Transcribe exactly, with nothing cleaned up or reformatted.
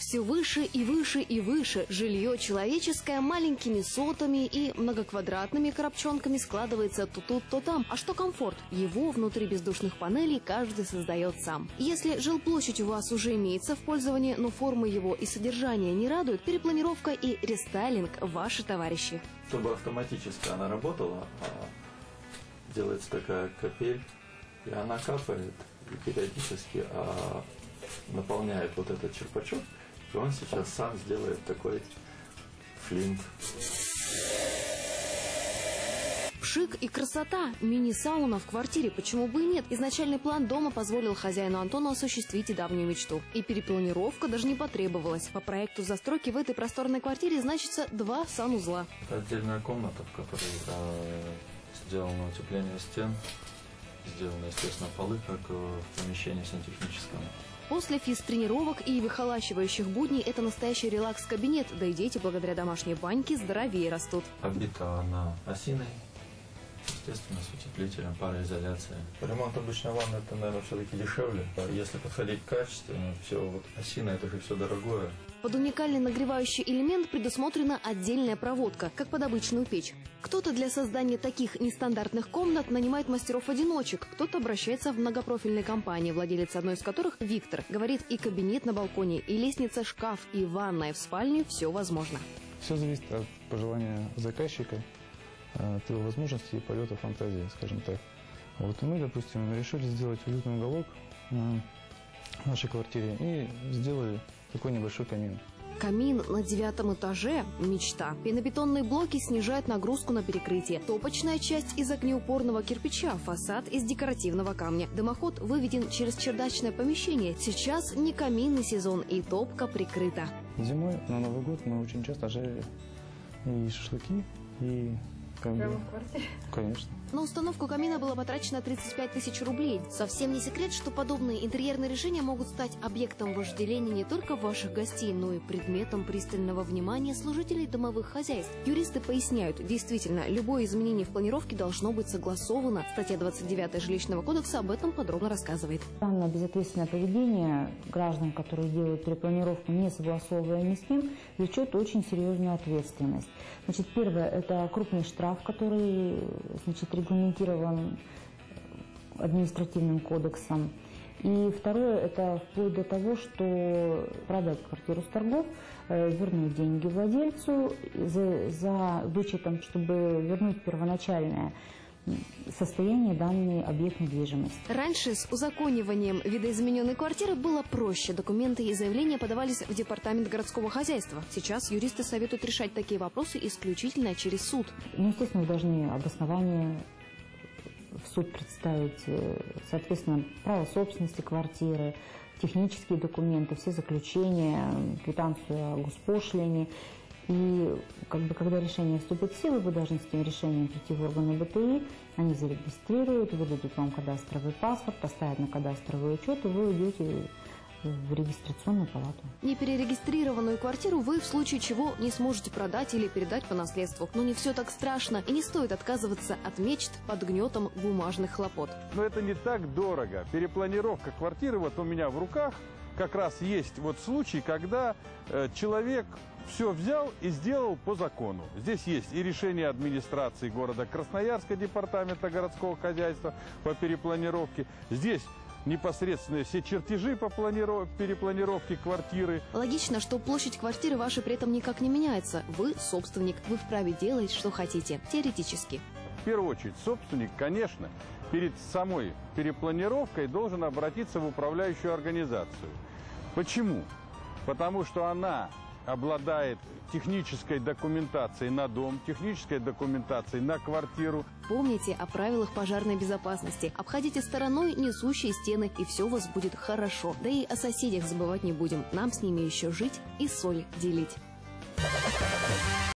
Все выше и выше и выше. Жилье человеческое маленькими сотами и многоквадратными коробчонками складывается то тут, то там. А что комфорт? Его внутри бездушных панелей каждый создает сам. Если жилплощадь у вас уже имеется в пользовании, но формы его и содержание не радуют, перепланировка и рестайлинг – ваши товарищи. Чтобы автоматически она работала, делается такая капель, и она капает и периодически а, наполняет вот этот черпачок, и он сейчас сам сделает такой флинт. Шик и красота. Мини-сауна в квартире. Почему бы и нет? Изначальный план дома позволил хозяину Антону осуществить и давнюю мечту. И перепланировка даже не потребовалась. По проекту застройки в этой просторной квартире значится два санузла. Это отдельная комната, в которой э, сделано утепление стен, сделаны, естественно, полы, как в помещении сантехническом. После физтренировок и выхолащивающих будней это настоящий релакс-кабинет. Да и дети благодаря домашней баньке здоровее растут. Обита она осиной, естественно, с утеплителем, пароизоляцией. Ремонт обычной ванны это, наверное, все-таки дешевле. Если подходить качественно, все вот осина, это же все дорогое. Под уникальный нагревающий элемент предусмотрена отдельная проводка, как под обычную печь. Кто-то для создания таких нестандартных комнат нанимает мастеров-одиночек, кто-то обращается в многопрофильные компании, владелец одной из которых, Виктор, говорит, и кабинет на балконе, и лестница, шкаф, и ванная в спальне – все возможно. Все зависит от пожелания заказчика, от его возможностей и полета фантазии, скажем так. Вот мы, допустим, решили сделать уютный уголок в нашей квартире и сделали такой небольшой камин. Камин на девятом этаже – мечта. Пенобетонные блоки снижают нагрузку на перекрытие. Топочная часть из огнеупорного кирпича, фасад из декоративного камня. Дымоход выведен через чердачное помещение. Сейчас не каминный сезон, и топка прикрыта. Зимой на Новый год мы очень часто жарили и шашлыки, и камин. Прямо в квартире? Конечно. На установку камина было потрачено тридцать пять тысяч рублей. Совсем не секрет, что подобные интерьерные решения могут стать объектом вожделения не только ваших гостей, но и предметом пристального внимания служителей домовых хозяйств. Юристы поясняют, действительно, любое изменение в планировке должно быть согласовано. Статья двадцать девятая Жилищного кодекса об этом подробно рассказывает. Данное безответственное поведение граждан, которые делают перепланировку, не согласовывая ни с кем, влечет очень серьезную ответственность. Значит, первое – это крупный штраф, который, значит, регламентирован административным кодексом. И второе – это вплоть до того, что продать квартиру с торгов, вернуть деньги владельцу за, за вычетом, чтобы вернуть первоначальное состояние данный объект недвижимости. Раньше с узакониванием видоизмененной квартиры было проще. Документы и заявления подавались в департамент городского хозяйства. Сейчас юристы советуют решать такие вопросы исключительно через суд. Ну, естественно, вы должны обоснование в суд представить, соответственно, право собственности квартиры, технические документы, все заключения, квитанцию о госпошлине. И как бы, когда решение вступит в силу, вы должны с этим решением прийти в органы БТИ, они зарегистрируют, выдадут вам кадастровый паспорт, поставят на кадастровый учет, и вы уйдете в регистрационную палату. Неперерегистрированную квартиру вы в случае чего не сможете продать или передать по наследству. Но не все так страшно, и не стоит отказываться от мечт под гнетом бумажных хлопот. Но это не так дорого. Перепланировка квартиры вот у меня в руках как раз есть вот случай, когда э, человек все взял и сделал по закону. Здесь есть и решение администрации города Красноярска, департамента городского хозяйства по перепланировке. Здесь непосредственно все чертежи по перепланировке квартиры. Логично, что площадь квартиры вашей при этом никак не меняется. Вы собственник, вы вправе делать, что хотите, теоретически. В первую очередь, собственник, конечно, перед самой перепланировкой должен обратиться в управляющую организацию. Почему? Потому что она обладает технической документацией на дом, технической документацией на квартиру. Помните о правилах пожарной безопасности. Обходите стороной несущие стены, и все у вас будет хорошо. Да и о соседях забывать не будем. Нам с ними еще жить и соль делить.